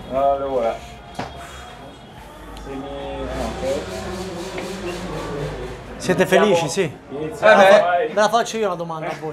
Allora, siete felici? Sì. Ve la faccio io una domanda a voi.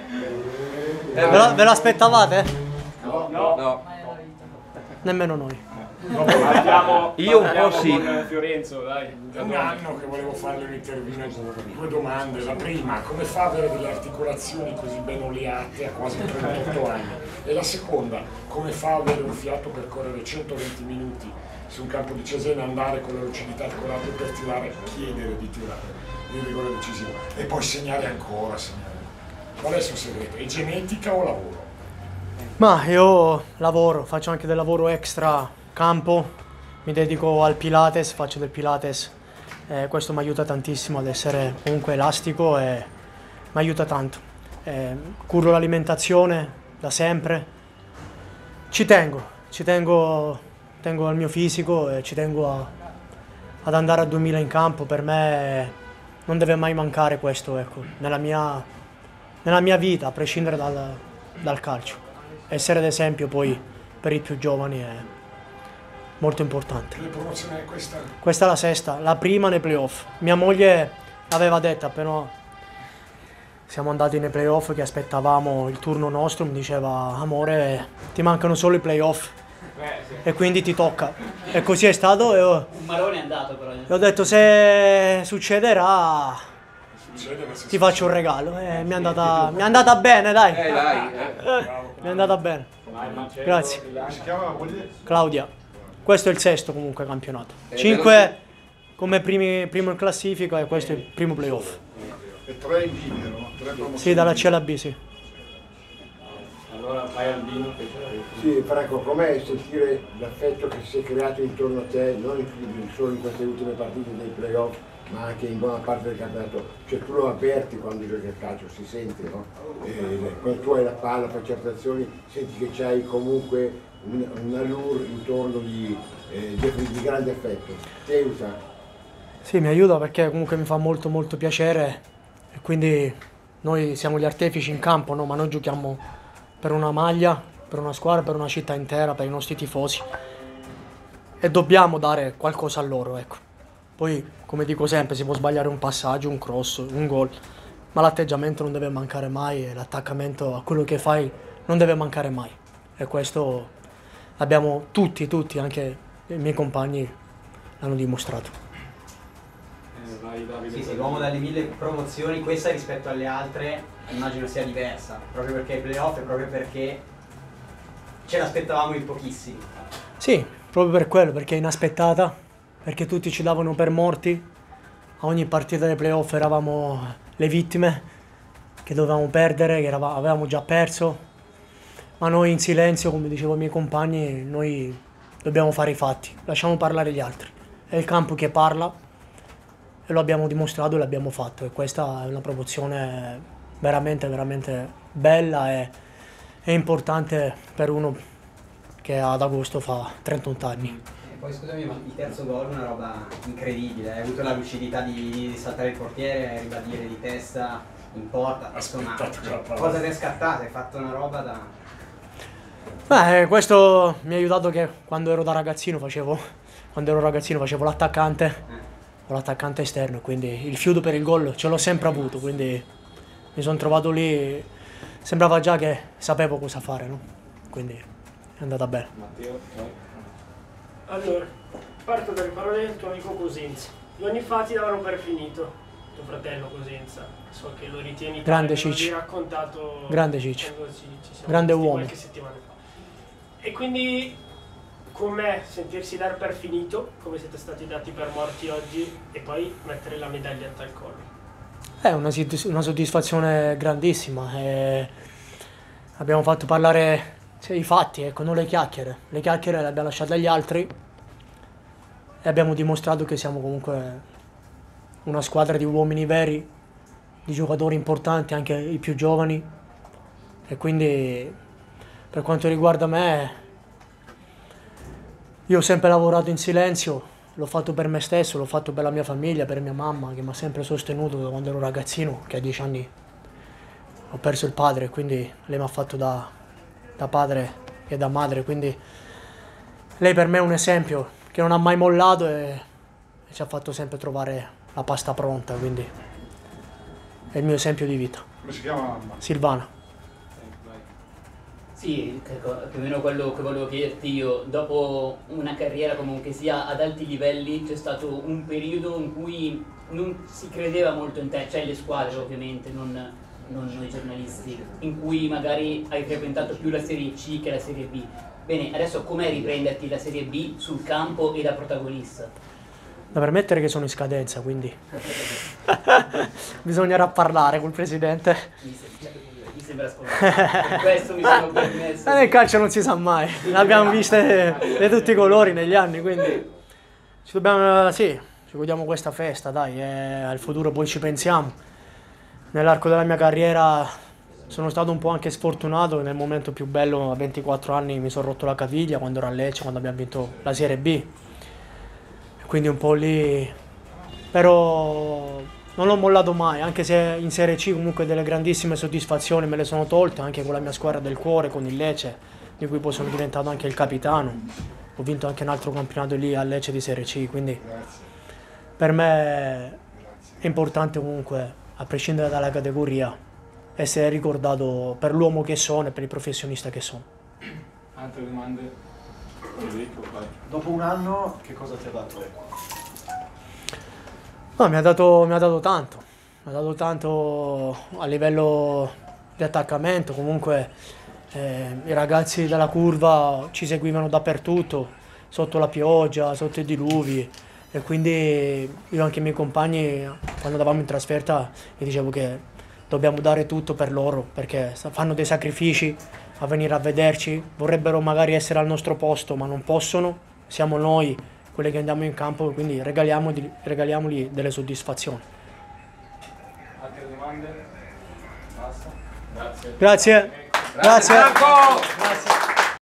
Ve l'aspettavate? no. Nemmeno noi. Io un po' sì. Con Fiorenzo, dai. È un anno che volevo farle un'intervista, due domande. La prima, come fa ad avere delle articolazioni così ben oleate a quasi 38 anni? E la seconda, come fa ad avere un fiato per correre 120 minuti su un campo di Cesena, andare con la lucidità del coraggio per tirare, chiedere di tirare il rigore decisivo e poi segnare ancora, segnare. Qual è il suo segreto? È genetica o lavoro? Ma io lavoro, faccio anche del lavoro extra campo, mi dedico al Pilates, faccio del Pilates, questo mi aiuta tantissimo ad essere comunque elastico e mi aiuta tanto. Curo l'alimentazione da sempre, tengo al mio fisico e ci tengo ad andare a 2000 in campo. Per me non deve mai mancare questo, ecco, nella mia vita, a prescindere dal calcio. Essere d'esempio poi per i più giovani è molto importante. Che promozione è questa? Questa è la sesta, la prima nei playoff. Mia moglie l'aveva detta, però siamo andati nei playoff che aspettavamo il turno nostro, mi diceva amore ti mancano solo i playoff e quindi ti tocca. E così è stato e Un marone è andato però. ho detto se succederà Succede, ma se ti faccio un regalo. Mi è andata bene, dai. Mi è andata bene. Grazie. come si chiama la moglie? Claudia. Questo è il sesto comunque campionato. 5 come primo in classifica e questo è il primo playoff. E 3 in linea, no? 3 promozioni. Sì, dalla C alla B, sì. Allora vai al vino che Sì, Franco, com'è sentire l'affetto che si è creato intorno a te, non solo in queste ultime partite dei playoff, ma anche in buona parte del campionato? Cioè tu lo avverti quando giochi a calcio, si sente, no? Quando tu hai la palla, fai certe azioni, senti che c'hai comunque un allure intorno di grande affetto. Ti aiuta? Sì, mi aiuta perché comunque mi fa molto molto piacere e quindi noi siamo gli artefici in campo, no? Ma noi giochiamo per una maglia, per una squadra, per una città intera, per i nostri tifosi e dobbiamo dare qualcosa a loro, ecco. Poi, come dico sempre, si può sbagliare un passaggio, un cross, un gol, ma l'atteggiamento non deve mancare mai e l'attaccamento a quello che fai non deve mancare mai. E questo abbiamo tutti, anche i miei compagni l'hanno dimostrato. vai Davide. Sì, l'uomo dalle 1000 promozioni, questa rispetto alle altre immagino sia diversa, proprio perché i playoff e proprio perché ce l'aspettavamo in pochissimi. Sì, proprio per quello, perché è inaspettata, perché tutti ci davano per morti, a ogni partita dei playoff eravamo le vittime che dovevamo perdere, che avevamo già perso, ma noi in silenzio, come dicevo ai miei compagni, noi dobbiamo fare i fatti, lasciamo parlare gli altri, è il campo che parla e lo abbiamo dimostrato e l'abbiamo fatto e questa è una promozione veramente bella e importante per uno che ad agosto fa 38 anni. E poi scusami, ma il terzo gol è una roba incredibile, hai avuto la lucidità di saltare il portiere, ribadire di testa in porta, insomma, cosa ti è scattata? Hai fatto una roba da... Questo mi ha aiutato che quando ero ragazzino facevo l'attaccante o l'attaccante esterno, quindi il fiuto per il gol ce l'ho sempre avuto, quindi mi sono trovato lì, sembrava già che sapevo cosa fare, no? Quindi è andata bene. Matteo, Allora, parto dalle parole del tuo amico Cosenza. 2 anni fa ti davano per finito, tuo fratello Cosenza. So che lo ritieni Grande tale, me Cicci. l'hai raccontato Grande Cicci. quando ci siamo Grande visti uomo. qualche settimana fa. E quindi com'è sentirsi dar per finito, come siete stati dati per morti oggi, e poi mettere la medaglietta al collo? È una soddisfazione grandissima. Abbiamo fatto parlare i fatti, ecco, non le chiacchiere. Le chiacchiere le abbiamo lasciate agli altri e abbiamo dimostrato che siamo comunque una squadra di uomini veri, di giocatori importanti, anche i più giovani. E quindi per quanto riguarda me, io ho sempre lavorato in silenzio, l'ho fatto per me stesso, l'ho fatto per la mia famiglia, per mia mamma che mi ha sempre sostenuto da quando ero ragazzino, che a 10 anni ho perso il padre, quindi lei mi ha fatto da padre e da madre, quindi lei per me è un esempio che non ha mai mollato e ci ha fatto sempre trovare la pasta pronta, quindi è il mio esempio di vita. Come si chiama mamma? Silvana. Sì, più o meno quello che volevo chiederti io. Dopo una carriera comunque sia ad alti livelli c'è stato un periodo in cui non si credeva molto in te, cioè le squadre ovviamente, non noi giornalisti, in cui magari hai frequentato più la Serie C che la Serie B. Bene, adesso com'è riprenderti la Serie B sul campo e da protagonista? Da permettere che sono in scadenza, quindi bisognerà parlare col presidente. Mi sembra scontato, per questo mi sono permesso. Nel calcio non si sa mai, ne abbiamo viste di tutti i colori negli anni, quindi ci godiamo questa festa, dai, al futuro poi ci pensiamo. Nell'arco della mia carriera sono stato un po' anche sfortunato, nel momento più bello a 24 anni mi sono rotto la caviglia quando ero a Lecce, quando abbiamo vinto la Serie B, quindi un po' lì, però non l'ho mollato mai, anche se in Serie C comunque delle grandissime soddisfazioni me le sono tolte, anche con la mia squadra del cuore, con il Lecce, di cui poi sono diventato anche il capitano. Ho vinto anche un altro campionato lì a Lecce di Serie C, quindi per me è importante comunque, a prescindere dalla categoria, essere ricordato per l'uomo che sono e per il professionista che sono. Altre domande? Enrico, vai. Dopo un anno che cosa ti ha dato? No, mi ha dato tanto a livello di attaccamento, comunque i ragazzi della curva ci seguivano dappertutto, sotto la pioggia, sotto i diluvi, e quindi io anche i miei compagni quando andavamo in trasferta gli dicevo che dobbiamo dare tutto per loro, perché fanno dei sacrifici a venire a vederci, vorrebbero magari essere al nostro posto ma non possono, siamo noi quelli che andiamo in campo, quindi regaliamogli delle soddisfazioni. Altre domande? Basta? Grazie. Grazie. Grazie. Grazie.